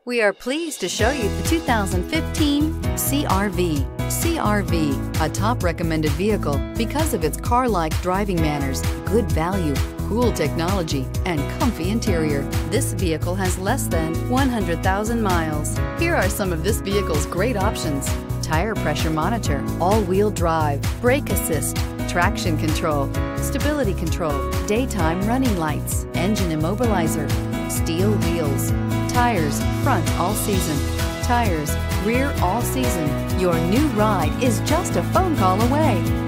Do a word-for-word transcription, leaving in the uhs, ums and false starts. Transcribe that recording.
We are pleased to show you the two thousand fifteen C R V. C R V, a top recommended vehicle because of its car-like driving manners, good value, cool technology, and comfy interior. This vehicle has less than one hundred thousand miles. Here are some of this vehicle's great options: tire pressure monitor, all-wheel drive, brake assist, traction control, stability control, daytime running lights, engine immobilizer, steel wheels, tires front all season, tires rear all season. Your new ride is just a phone call away.